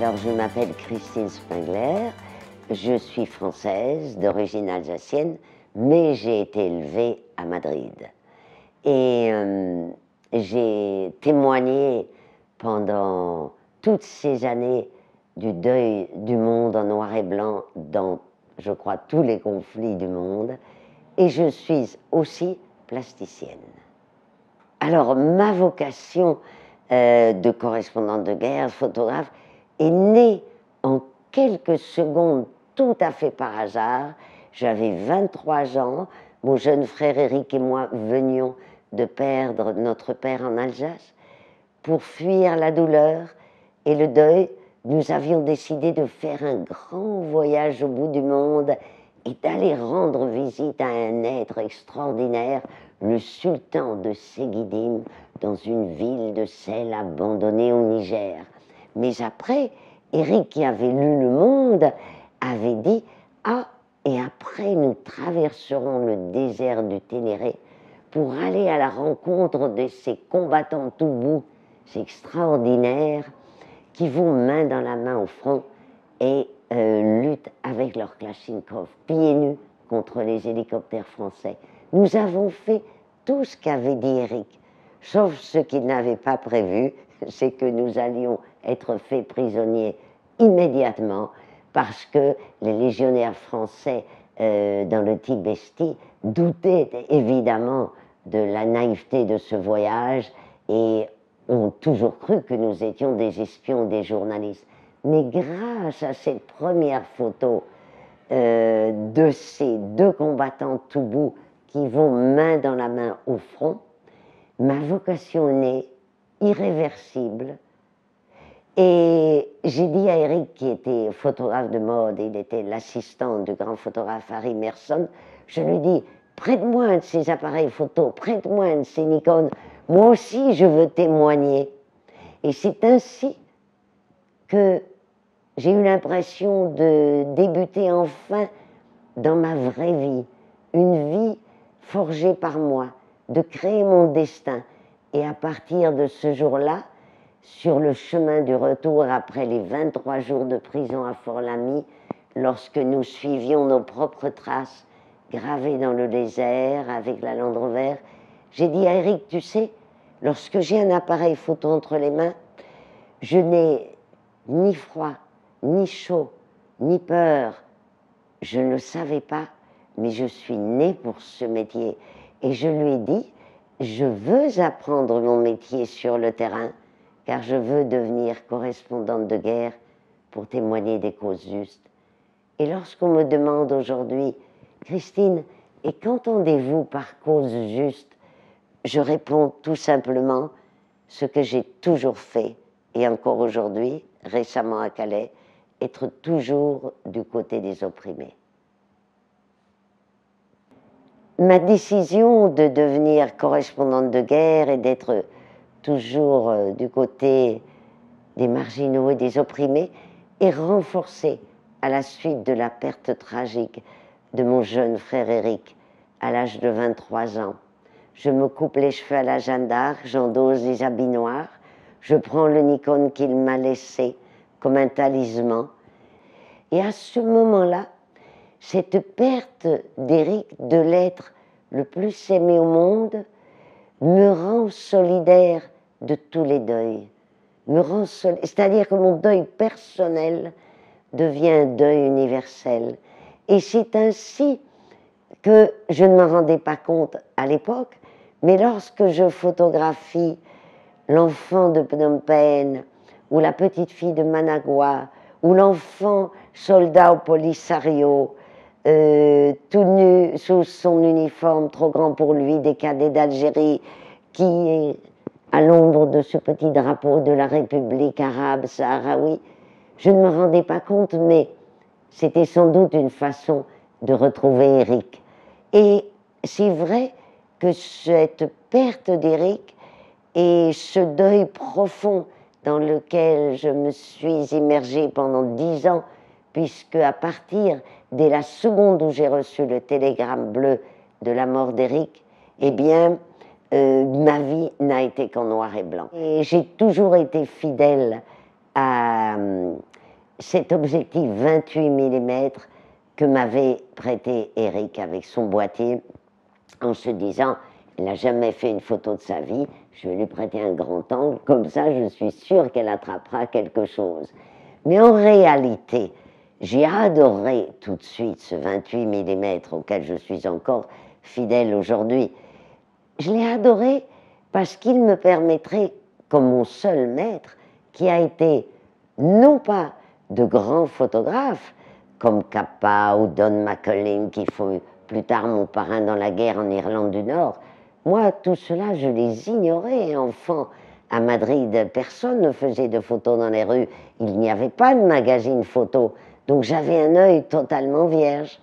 Alors, je m'appelle Christine Spengler, je suis française, d'origine alsacienne, mais j'ai été élevée à Madrid. Et j'ai témoigné pendant toutes ces années du deuil du monde en noir et blanc dans, je crois, tous les conflits du monde. Et je suis aussi plasticienne. Alors, ma vocation de correspondante de guerre, photographe, est née en quelques secondes, tout à fait par hasard. J'avais 23 ans, mon jeune frère Éric et moi venions de perdre notre père en Alsace. Pour fuir la douleur et le deuil, nous avions décidé de faire un grand voyage au bout du monde et d'aller rendre visite à un être extraordinaire, le sultan de Seguidim, dans une ville de sel abandonnée au Niger. Mais après, Éric, qui avait lu Le Monde, avait dit « Ah, et après nous traverserons le désert du Ténéré pour aller à la rencontre de ces combattants Toubou, c'est extraordinaire, qui vont main dans la main au front et luttent avec leur Kalachnikov, pieds nus contre les hélicoptères français. Nous avons fait tout ce qu'avait dit Éric, sauf ce qu'il n'avait pas prévu, c'est que nous allions être faits prisonniers immédiatement parce que les légionnaires français dans le Tibesti doutaient évidemment de la naïveté de ce voyage et ont toujours cru que nous étions des espions, des journalistes. Mais grâce à cette première photo de ces deux combattants Toubou qui vont main dans la main au front, ma vocation née, irréversible. Et j'ai dit à Éric, qui était photographe de mode, il était l'assistant du grand photographe Harry Merson, je lui dis, prête-moi un de ces appareils photo, prête-moi un de ces Nikon, moi aussi je veux témoigner. Et c'est ainsi que j'ai eu l'impression de débuter enfin dans ma vraie vie, une vie forgée par moi, de créer mon destin. Et à partir de ce jour-là, sur le chemin du retour après les 23 jours de prison à Fort-Lamy, lorsque nous suivions nos propres traces gravées dans le désert avec la Land Rover, j'ai dit à Éric, tu sais, lorsque j'ai un appareil photo entre les mains, je n'ai ni froid, ni chaud, ni peur. Je ne le savais pas, mais je suis née pour ce métier. Et je lui ai dit, je veux apprendre mon métier sur le terrain, car je veux devenir correspondante de guerre pour témoigner des causes justes. Et lorsqu'on me demande aujourd'hui, Christine, et qu'entendez-vous par cause juste? Je réponds tout simplement ce que j'ai toujours fait, et encore aujourd'hui, récemment à Calais, être toujours du côté des opprimés. Ma décision de devenir correspondante de guerre et d'être toujours du côté des marginaux et des opprimés est renforcée à la suite de la perte tragique de mon jeune frère Éric à l'âge de 23 ans. Je me coupe les cheveux à la Jeanne d'Arc, j'endosse des habits noirs, je prends le Nikon qu'il m'a laissé comme un talisman. Et à ce moment-là, cette perte d'Éric, de l'être le plus aimé au monde, me rend solidaire de tous les deuils. C'est-à-dire que mon deuil personnel devient un deuil universel. Et c'est ainsi que je ne m'en rendais pas compte à l'époque, mais lorsque je photographie l'enfant de Phnom Penh, ou la petite fille de Managua, ou l'enfant soldat au Polisario, tout nu sous son uniforme trop grand pour lui, des cadets d'Algérie, qui est à l'ombre de ce petit drapeau de la République arabe sahraoui, je ne me rendais pas compte, mais c'était sans doute une façon de retrouver Éric. Et c'est vrai que cette perte d'Éric et ce deuil profond dans lequel je me suis immergée pendant 10 ans, puisque à partir dès la seconde où j'ai reçu le télégramme bleu de la mort d'Éric, eh bien, ma vie n'a été qu'en noir et blanc. Et j'ai toujours été fidèle à cet objectif 28 mm que m'avait prêté Eric avec son boîtier en se disant, il n'a jamais fait une photo de sa vie, je vais lui prêter un grand angle, comme ça je suis sûre qu'elle attrapera quelque chose. Mais en réalité, j'ai adoré tout de suite ce 28 mm auquel je suis encore fidèle aujourd'hui. Je l'ai adoré parce qu'il me permettrait, comme mon seul maître, qui a été non pas de grands photographes, comme Capa ou Don McCullin, qui fut plus tard mon parrain dans la guerre en Irlande du Nord. Moi, tout cela, je les ignorais, enfant. À Madrid, personne ne faisait de photos dans les rues. Il n'y avait pas de magazine photo. Donc j'avais un œil totalement vierge.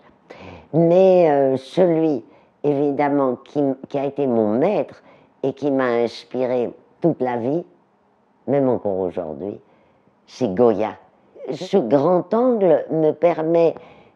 Mais celui, évidemment, qui a été mon maître et qui m'a inspiré toute la vie, même encore aujourd'hui, c'est Goya. Ce grand angle me permet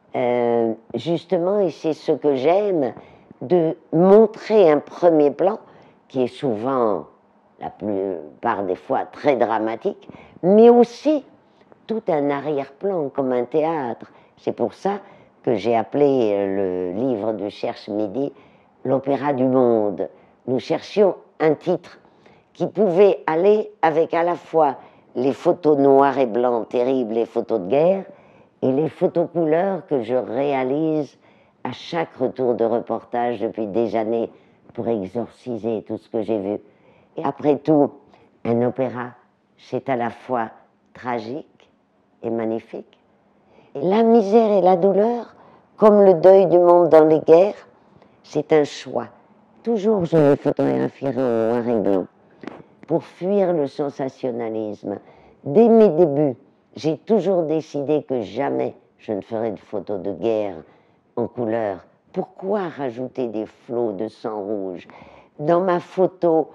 justement, et c'est ce que j'aime, de montrer un premier plan qui est souvent, la plupart des fois, très dramatique, mais aussi tout un arrière-plan comme un théâtre. C'est pour ça que j'ai appelé le livre du Cherche Midi l'Opéra du Monde. Nous cherchions un titre qui pouvait aller avec à la fois les photos noires et blancs terribles, les photos de guerre, et les photos couleurs que je réalise à chaque retour de reportage depuis des années pour exorciser tout ce que j'ai vu. Et après tout, un opéra, c'est à la fois tragique et magnifique. Et la misère et la douleur, comme le deuil du monde dans les guerres, c'est un choix. Toujours je les photographierai en noir et blanc pour fuir le sensationnalisme. Dès mes débuts, j'ai toujours décidé que jamais je ne ferai de photos de guerre en couleur. Pourquoi rajouter des flots de sang rouge? Dans ma photo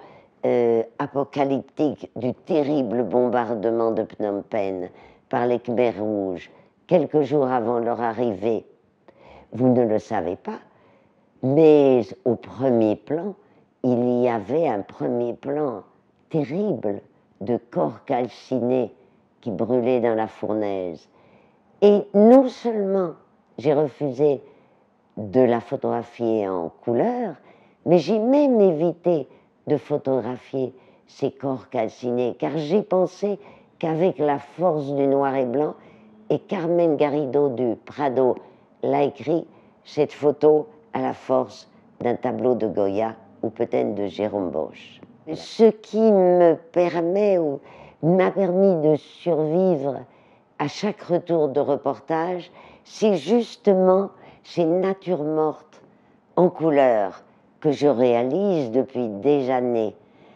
apocalyptique du terrible bombardement de Phnom Penh par les Khmers rouges, quelques jours avant leur arrivée, vous ne le savez pas, mais au premier plan, il y avait un premier plan terrible de corps calcinés qui brûlaient dans la fournaise. Et non seulement j'ai refusé de la photographier en couleur, mais j'ai même évité de photographier ces corps calcinés, car j'ai pensé qu'avec la force du noir et blanc, et Carmen Garrido du Prado l'a écrit, cette photo a la force d'un tableau de Goya ou peut-être de Jérôme Bosch. Ce qui me permet ou m'a permis de survivre à chaque retour de reportage, c'est justement ces natures mortes en couleur que je réalise depuis des années.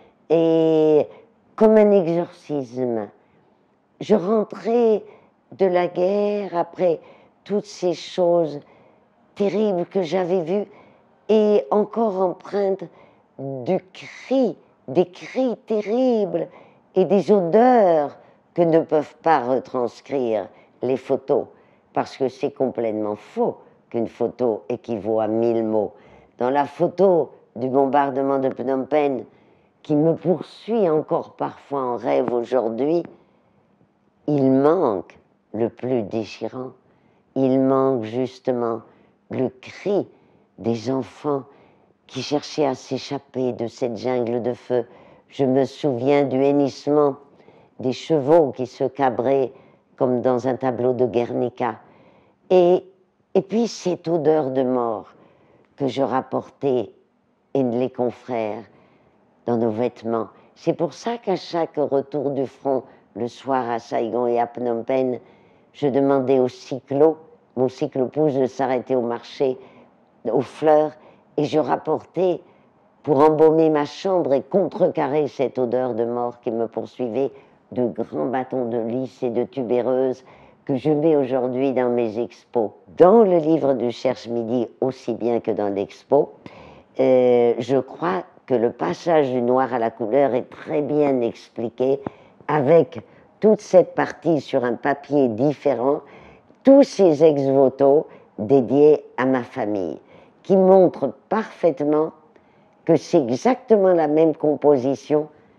Et comme un exorcisme, je rentrais de la guerre après toutes ces choses terribles que j'avais vues et encore empreintes du cri, des cris terribles et des odeurs que ne peuvent pas retranscrire les photos, parce que c'est complètement faux qu'une photo équivaut à 1000 mots. Dans la photo du bombardement de Phnom Penh, qui me poursuit encore parfois en rêve aujourd'hui, il manque le plus déchirant, il manque justement le cri des enfants qui cherchaient à s'échapper de cette jungle de feu. Je me souviens du hennissement des chevaux qui se cabraient comme dans un tableau de Guernica. Et puis cette odeur de mort que je rapportais, et les confrères, dans nos vêtements. C'est pour ça qu'à chaque retour du front, le soir à Saigon et à Phnom Penh, je demandais au cyclo, mon cyclopousse, de s'arrêter au marché, aux fleurs, et je rapportais, pour embaumer ma chambre et contrecarrer cette odeur de mort qui me poursuivait, de grands bâtons de lys et de tubéreuses que je mets aujourd'hui dans mes expos. Dans le livre du Cherche Midi, aussi bien que dans l'expo, je crois que le passage du noir à la couleur est très bien expliqué avec toute cette partie sur un papier différent, tous ces ex-voto dédiés à ma famille, qui montrent parfaitement que c'est exactement la même composition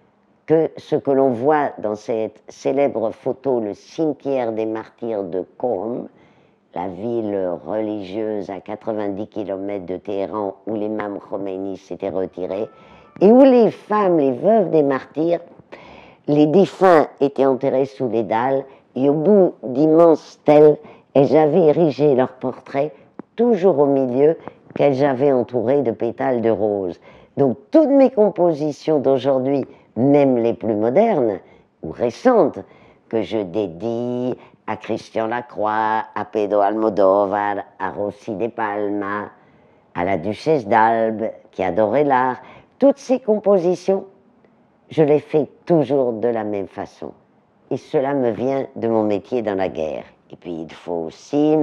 que ce que l'on voit dans cette célèbre photo, le cimetière des martyrs de Qom, la ville religieuse à 90 km de Téhéran où l'imam Khomeini s'était retiré, et où les femmes, les veuves des martyrs, les défunts étaient enterrés sous les dalles, et au bout d'immenses stèles, elles avaient érigé leur portrait, toujours au milieu, qu'elles avaient entouré de pétales de rose. Donc toutes mes compositions d'aujourd'hui, même les plus modernes ou récentes, que je dédie à Christian Lacroix, à Pedro Almodóvar, à Rossi de Palma, à la duchesse d'Albe, qui adorait l'art, toutes ces compositions, je les fais toujours de la même façon. Et cela me vient de mon métier dans la guerre. Et puis il faut aussi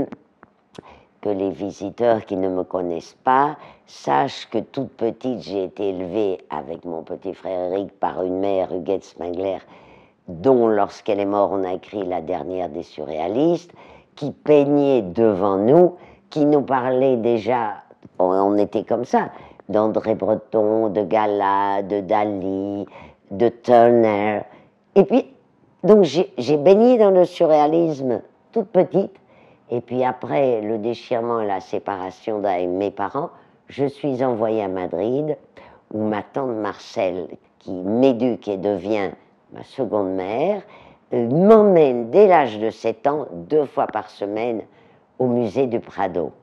que les visiteurs qui ne me connaissent pas sachent que toute petite, j'ai été élevée avec mon petit frère Eric par une mère, Huguette Spengler, dont lorsqu'elle est morte, on a écrit la dernière des surréalistes, qui peignait devant nous, qui nous parlait déjà, on était comme ça, d'André Breton, de Gala, de Dali, de Turner. Et puis, donc j'ai baigné dans le surréalisme toute petite, et puis après le déchirement et la séparation de mes parents, je suis envoyée à Madrid, où ma tante Marcelle, qui m'éduque et devient ma seconde mère, m'emmène dès l'âge de 7 ans, 2 fois par semaine, au musée du Prado.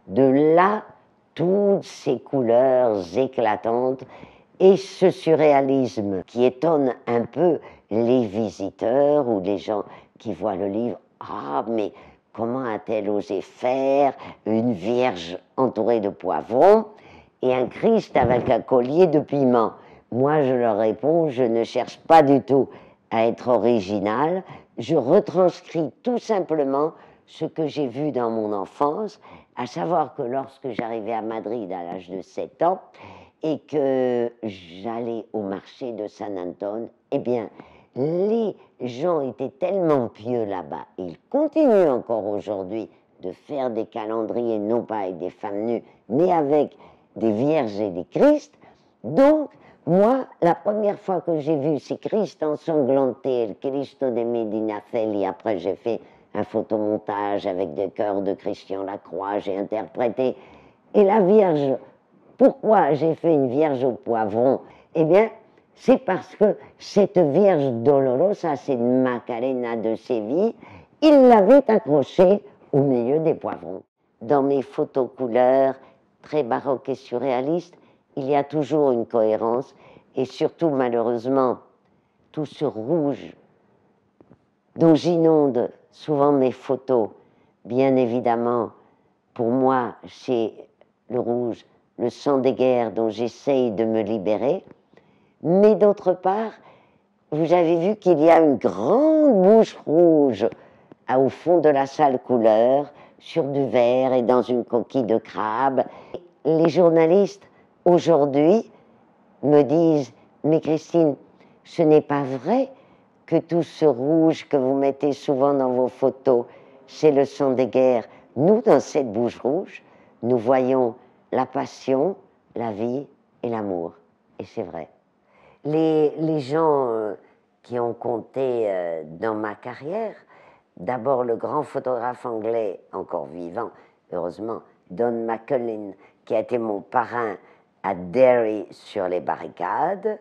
De là, toutes ces couleurs éclatantes et ce surréalisme qui étonne un peu les visiteurs ou les gens qui voient le livre. Ah, mais comment a-t-elle osé faire une vierge entourée de poivrons et un Christ avec un collier de piment? Moi, je leur réponds, je ne cherche pas du tout à être original, je retranscris tout simplement ce que j'ai vu dans mon enfance, à savoir que lorsque j'arrivais à Madrid à l'âge de 7 ans et que j'allais au marché de San Antone, eh bien, les gens étaient tellement pieux là-bas, et ils continuent encore aujourd'hui de faire des calendriers, non pas avec des femmes nues, mais avec des vierges et des Christ. Donc, moi, la première fois que j'ai vu ces Christ ensanglantés, le Cristo de Medina Celi, après j'ai fait un photomontage avec des chœurs de Christian Lacroix, j'ai interprété. Et la Vierge, pourquoi j'ai fait une Vierge au poivron? Eh bien, c'est parce que cette Vierge Dolorosa, c'est Macarena de Séville, il l'avait accrochée au milieu des poivrons. Dans mes photos couleurs, très baroques et surréalistes, il y a toujours une cohérence, et surtout, malheureusement, tout ce rouge dont j'inonde souvent mes photos. Bien évidemment, pour moi, c'est le rouge, le sang des guerres dont j'essaye de me libérer. Mais d'autre part, vous avez vu qu'il y a une grande bouche rouge au fond de la salle couleur, sur du verre et dans une coquille de crabe. Les journalistes, aujourd'hui, me disent « Mais Christine, ce n'est pas vrai que tout ce rouge que vous mettez souvent dans vos photos, c'est le sang des guerres. Nous, dans cette bouche rouge, nous voyons la passion, la vie et l'amour. » Et c'est vrai. Les gens qui ont compté dans ma carrière, d'abord le grand photographe anglais, encore vivant, heureusement, Don McCullin, qui a été mon parrain à Derry sur les barricades,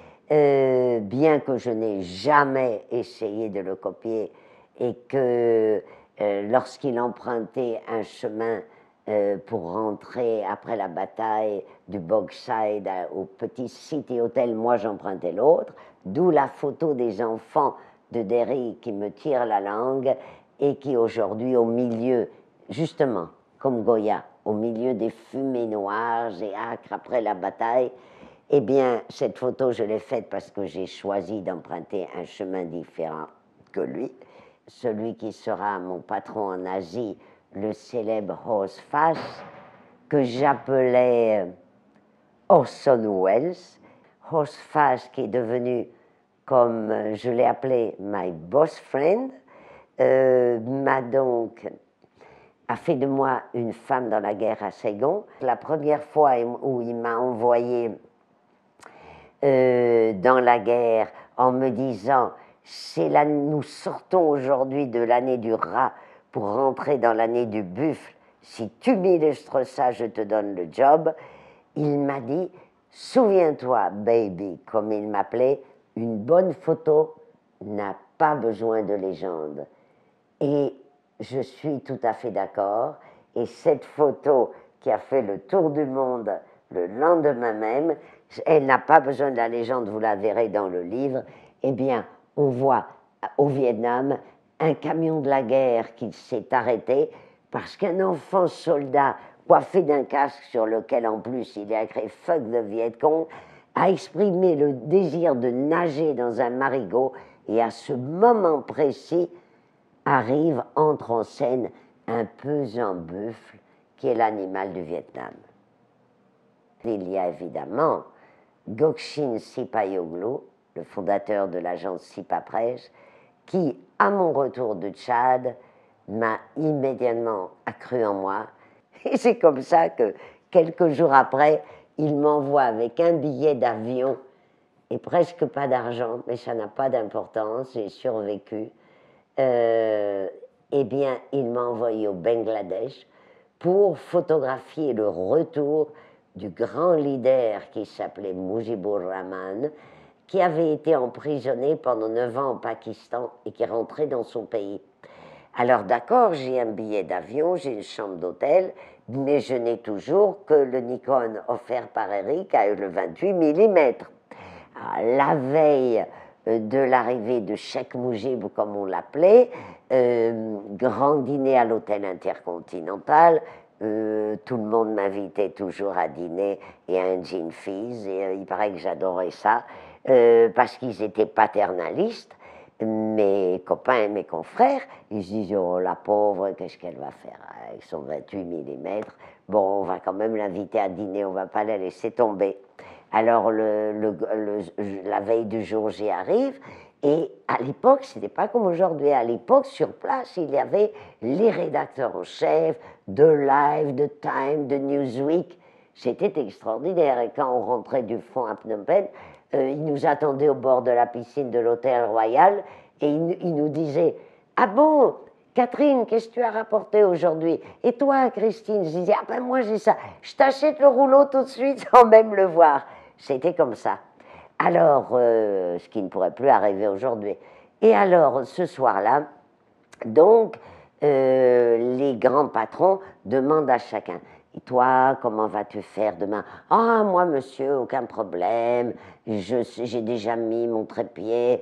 bien que je n'ai jamais essayé de le copier et que lorsqu'il empruntait un chemin pour rentrer après la bataille du Bogside au petit City Hotel, moi j'empruntais l'autre, d'où la photo des enfants de Derry qui me tire la langue et qui aujourd'hui au milieu, justement, comme Goya, au milieu des fumées noires et âcres après la bataille, eh bien, cette photo, je l'ai faite parce que j'ai choisi d'emprunter un chemin différent que lui, celui qui sera mon patron en Asie, le célèbre Horsfast, que j'appelais Orson Welles. Horsfast qui est devenu, comme je l'ai appelé, my boss friend, a fait de moi une femme dans la guerre à Saigon. La première fois où il m'a envoyé dans la guerre en me disant, nous sortons aujourd'hui de l'année du rat pour rentrer dans l'année du buffle, si tu m'illustres ça, je te donne le job. Il m'a dit, souviens-toi, baby, comme il m'appelait, une bonne photo n'a pas besoin de légende. Et je suis tout à fait d'accord. Et cette photo qui a fait le tour du monde le lendemain même, elle n'a pas besoin de la légende, vous la verrez dans le livre. Eh bien, on voit au Vietnam un camion de la guerre qui s'est arrêté parce qu'un enfant soldat coiffé d'un casque sur lequel en plus il est écrit « Fuck the Viet Cong » a exprimé le désir de nager dans un marigot et à ce moment précis entre en scène un pesant buffle qui est l'animal du Vietnam. Il y a évidemment Gokshin Sipayoglu, le fondateur de l'agence Sipapresse, qui, à mon retour de Tchad, m'a immédiatement accru en moi. Et c'est comme ça que, quelques jours après, il m'envoie avec un billet d'avion et presque pas d'argent, mais ça n'a pas d'importance, j'ai survécu. Eh bien, il m'a envoyé au Bangladesh pour photographier le retour du grand leader qui s'appelait Mujibur Rahman, qui avait été emprisonné pendant 9 ans au Pakistan et qui rentrait dans son pays. Alors d'accord, j'ai un billet d'avion, j'ai une chambre d'hôtel, mais je n'ai toujours que le Nikon offert par Eric à le 28 mm. La veille de l'arrivée de Cheikh Moujib, comme on l'appelait, grand dîner à l'hôtel Intercontinental, tout le monde m'invitait toujours à dîner et à un gin fizz, et il paraît que j'adorais ça, parce qu'ils étaient paternalistes. Mes copains et mes confrères, ils se disaient, oh la pauvre, qu'est-ce qu'elle va faire avec son 28 mm? Bon, on va quand même l'inviter à dîner, on ne va pas la laisser tomber. Alors la veille du jour, j'y arrive, et à l'époque, ce n'était pas comme aujourd'hui, à l'époque, sur place, il y avait les rédacteurs en chef de Live, de Time, de Newsweek. C'était extraordinaire, et quand on rentrait du fond à Phnom Penh, ils nous attendaient au bord de la piscine de l'hôtel Royal et ils nous disaient « Ah bon, Catherine, qu'est-ce que tu as rapporté aujourd'hui? Et toi, Christine ?» Je disais « Ah ben moi j'ai ça, je t'achète le rouleau tout de suite sans même le voir. » C'était comme ça. Alors, ce qui ne pourrait plus arriver aujourd'hui. Et alors, ce soir-là, donc, les grands patrons demandent à chacun « Et toi, comment vas-tu faire demain? »« Ah, moi, monsieur, aucun problème. J'ai déjà mis mon trépied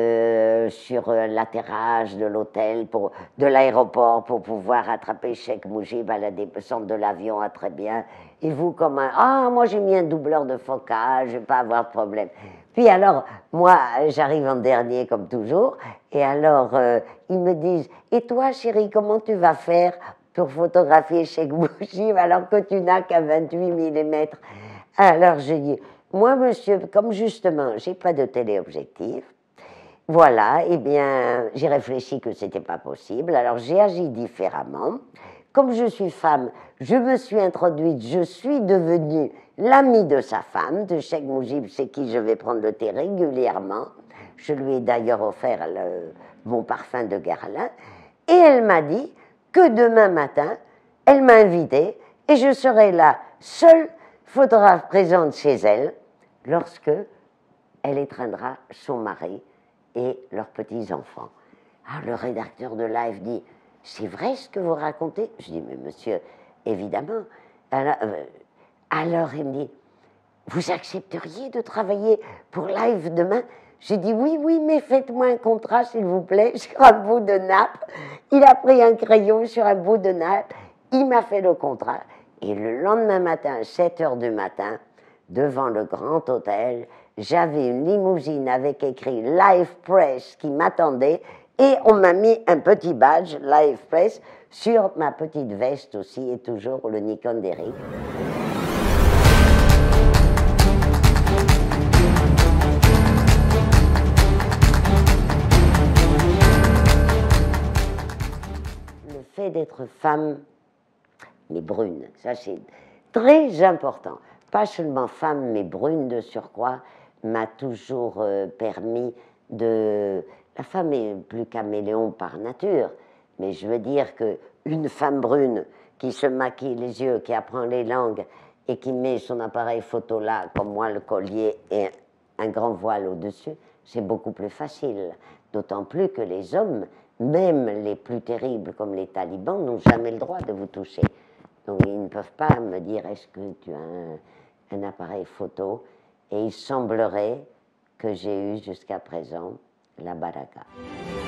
sur l'atterrage de l'hôtel, de l'aéroport, pour pouvoir attraper Cheikh Moujib à la descente de l'avion. Ah, très bien. Et vous, comment? Ah, moi, j'ai mis un doubleur de focale, je ne vais pas avoir de problème. » Puis alors, moi, j'arrive en dernier, comme toujours, et alors, ils me disent « Et toi, chérie, comment tu vas faire pour photographier Cheikh Moujib alors que tu n'as qu'un 28 mm. » Alors, je dis « Moi, monsieur, comme justement, je n'ai pas de téléobjectif, voilà, eh bien, j'ai réfléchi que ce n'était pas possible, alors j'ai agi différemment. Comme je suis femme, je me suis introduite, je suis devenue l'amie de sa femme, de Cheikh Moujib, chez qui je vais prendre le thé régulièrement. Je lui ai d'ailleurs offert mon parfum de Guerlain. Et elle m'a dit que demain matin, elle m'a invitée et je serai la seule photographe présente chez elle lorsque elle étreindra son mari et leurs petits-enfants. Alors le rédacteur de Live dit « C'est vrai ce que vous racontez ?» Je dis « Mais monsieur, évidemment. » Alors il me dit « Vous accepteriez de travailler pour Live demain ?» J'ai dit « Oui, oui, mais faites-moi un contrat, s'il vous plaît, sur un bout de nappe. » Il a pris un crayon sur un bout de nappe, il m'a fait le contrat. Et le lendemain matin, à 7 h du matin, devant le grand hôtel, j'avais une limousine avec écrit Live Press qui m'attendait et on m'a mis un petit badge Live Press sur ma petite veste aussi et toujours le Nikon d'Eric. Le fait d'être femme, mais brune, ça c'est très important. Pas seulement femme, mais brune de surcroît, m'a toujours permis La femme est plus caméléon par nature, mais je veux dire qu'une femme brune qui se maquille les yeux, qui apprend les langues et qui met son appareil photo là, comme moi, le collier et un grand voile au-dessus, c'est beaucoup plus facile. D'autant plus que les hommes, même les plus terribles comme les talibans, n'ont jamais le droit de vous toucher. Donc ils ne peuvent pas me dire est-ce que tu as un appareil photo. Et il semblerait que j'ai eu jusqu'à présent la baraka.